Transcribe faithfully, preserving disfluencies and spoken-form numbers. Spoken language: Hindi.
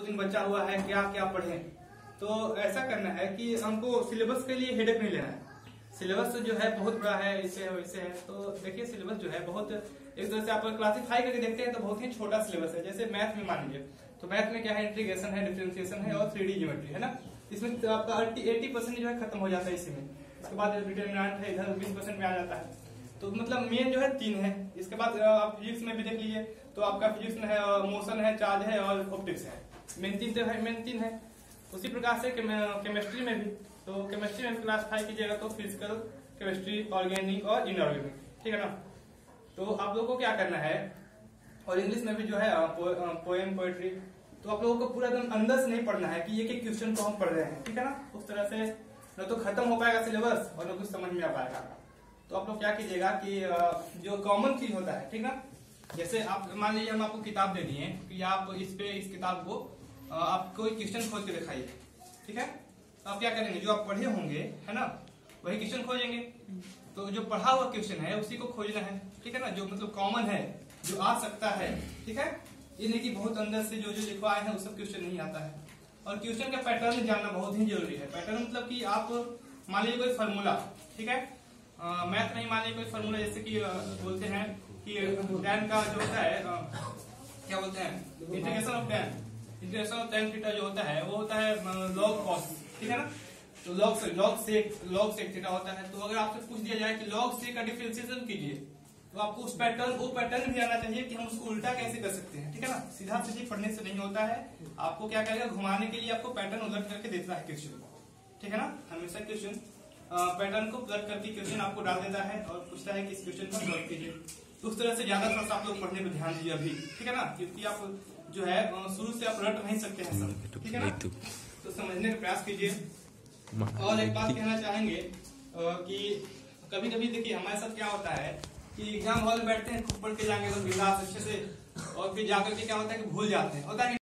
दो दिन बचा हुआ है, क्या क्या पढ़ें। तो ऐसा करना है कि हमको सिलेबस के लिए हेडेक नहीं लेना है। सिलेबस जो है बहुत बड़ा है, इसे है वैसे है। तो देखिए सिलेबस जो है बहुत एक तरह से आप क्लासिफाई करके देखते हैं तो बहुत ही छोटा सिलेबस है। जैसे मैथ में मान लीजिए तो मैथ में क्या है, इंटीग्रेशन है, डिफरेंशिएशन है और थ्री डी ज्योमेट्री है ना। इसमें तो आपका अस्सी परसेंट जो है खत्म हो जाता है इसी में। इसके बाद डिटरमिनेंट है, इधर बीस परसेंट में आ जाता है। तो मतलब मेन जो है तीन है। इसके बाद आप फिजिक्स में भी देख लीजिए तो आपका फिजिक्स में है मोशन है, चार्ज है और ऑप्टिक्स है। मेन तीन तो है, मेन तीन है। उसी प्रकार से केमिस्ट्री में भी, तो केमिस्ट्री में क्लासिफाई कीजिएगा तो फिजिकल, केमिस्ट्री, ऑर्गेनिक और इनऑर्गेनिक, ठीक है ना। तो आप लोगों को क्या करना है, और इंग्लिश में भी जो है पो, पोएम, पोएट्री, तो आप लोगों को पूरा एकदम अंदर से नहीं पढ़ना है कि एक एक क्वेश्चन को हम पढ़ रहे हैं, ठीक है ना। उस तरह से न तो खत्म हो पाएगा सिलेबस और न कुछ समझ में आ पाएगा। तो आप लोग क्या कीजिएगा कि जो कॉमन चीज होता है, ठीक ना, जैसे आप मान लीजिए हम आपको किताब दे दिए कि आप इस पे इस किताब को आप कोई क्वेश्चन खोज के दिखाइए, ठीक है। तो आप क्या करेंगे, जो आप पढ़े होंगे है ना वही क्वेश्चन खोजेंगे। तो जो पढ़ा हुआ क्वेश्चन है उसी को खोजना है, ठीक है ना, जो मतलब कॉमन है, जो आ सकता है, ठीक है। ये नहीं कि बहुत अंदर से जो जो लिखवाए हैं वो सब क्वेश्चन नहीं आता है। और क्वेश्चन का पैटर्न जानना बहुत ही जरूरी है। पैटर्न मतलब कि आप मान लीजिए कोई फॉर्मूला, ठीक है, मैथ नहीं, मान लीजिए कोई फॉर्मूला जैसे कि बोलते हैं कि टैन का जो होता है आ, क्या बोलते हैं, integration of tan, integration of tan theta जो होता है वो होता है लॉग कॉस, ठीक है ना। तो लॉग से log sec log sec theta होता है। तो अगर आपसे पूछ दिया जाए कि लॉग सेक का डिफरेंशिएशन कीजिए तो आपको उस पैटर्न वो पैटर्न भी आना चाहिए कि हम उसको उल्टा कैसे कर सकते हैं, ठीक है ना। सीधा सीधी पढ़ने से नहीं होता है, आपको क्या करेगा, घुमाने के लिए आपको पैटर्न उलट करके देता है क्वेश्चन, ठीक है ना। हमेशा क्वेश्चन पैटर्न को उलट करके क्वेश्चन आपको डाल देता है और पूछता है कि इस क्वेश्चन को सॉल्व कीजिए। तो उस तरह से ज्यादा थोड़ा सा आप लोग पढ़ने पर ध्यान दीजिए अभी, ठीक है ना, क्योंकि आप जो है शुरू से आप रट नहीं सकते हैं सब, ठीक है ना। तो समझने का प्रयास कीजिए। और एक बात कहना चाहेंगे कि कभी कभी देखिए हमारे साथ क्या होता है कि एग्जाम हॉल में बैठते हैं, खूब पढ़ के जाएंगे तो बिंदास अच्छे से, और फिर जाकर के क्या होता है कि भूल जाते हैं, होता है